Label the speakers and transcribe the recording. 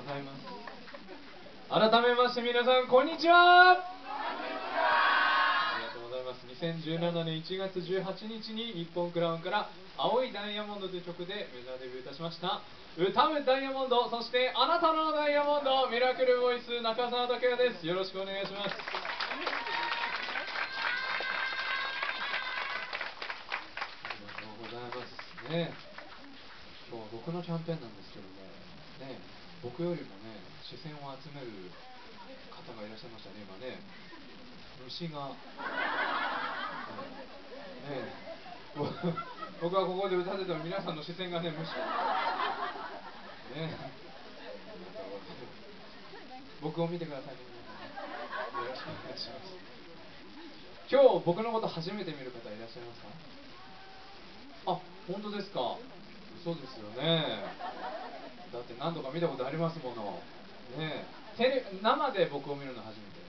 Speaker 1: ございます。改めまして皆さんこんにちは。ありがとうございます。2017年1月18日に日本クラウンから青いダイヤモンドという曲でメジャーデビューいたしました。歌うダイヤモンド、そしてあなたのダイヤモンド、ミラクルボイス中澤拓也です。よろしくお願いします。ありがとうございますね。今日は僕のキャンペーンなんですけどもね、僕よりもね視線を集める方がいらっしゃいましたね。今ね、虫がね、僕はここで歌ってても皆さんの視線がね、虫ね、僕を見てくださいね、皆さんね。よろしくお願いします。今日僕のこと初めて見る方いらっしゃいますか？あ、本当ですか。嘘ですよね。だって何度か見たことありますものね。生で僕を見るの初めて。